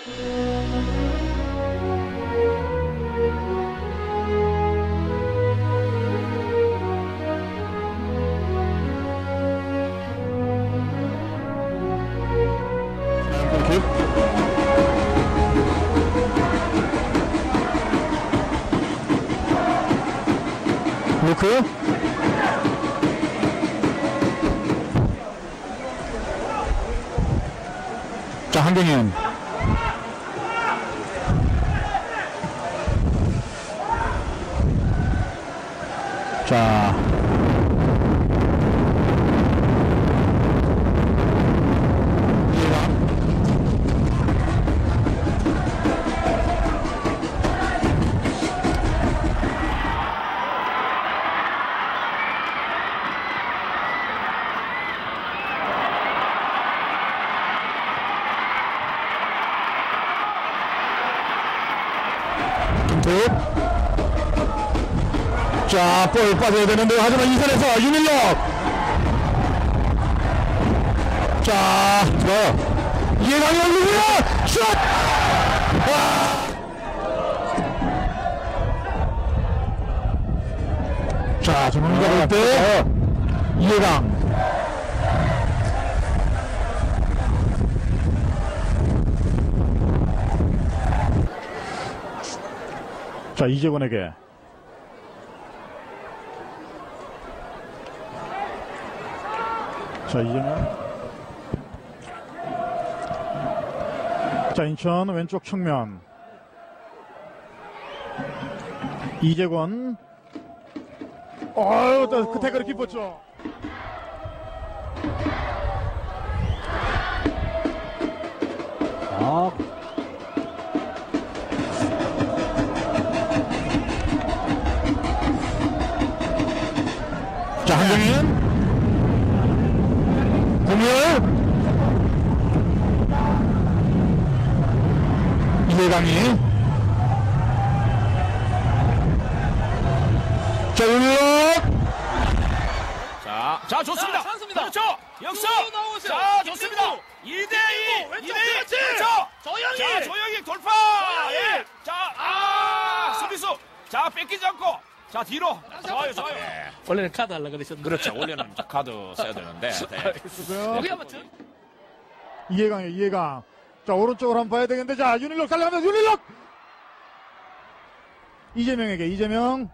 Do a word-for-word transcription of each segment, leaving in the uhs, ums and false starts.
루크 자 한경현 자 자, 볼 빠져야 되는데 하지만 이선에서 윤일록 자, 좋아요. 이해강이 올리고요. 슛! 아! 자, 전원이가 볼 때 이해강 자, 이재권에게 자, 이재명 자, 인천 왼쪽 측면 이재권 어휴, 그 태클을 깊었죠. 아. 자, 한경인 공을 이해강이 자, 윤일록 자, 자, 좋습니다. 자, 찬스입니다. 그렇죠. 역습. 나오세요. 자, 좋습니다. 이 대 이. 왼쪽, 이 대 이. 그렇지. 그렇죠. 조영희. 자, 조영희 돌파. 조영희. 예. 자, 아, 수비수. 자, 뺏기지 않고. 자, 뒤로. 좋아요, 좋아요. 예. 원래는 카드 하려고 그러셨는데. 그렇죠. 원래는 카드 써야 되는데. 네. 여기 한번 전... 이해강이에요. 이해강 자, 오른쪽으로 한번 봐야 되겠는데 자, 윤일록 달려갑니다. 윤일록 이재명에게 이재명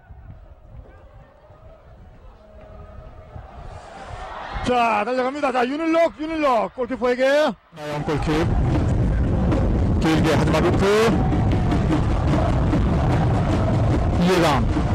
자, 달려갑니다. 자, 윤일록 윤일록 골키퍼에게 나영 골킥 길게 하지만 루프 이해강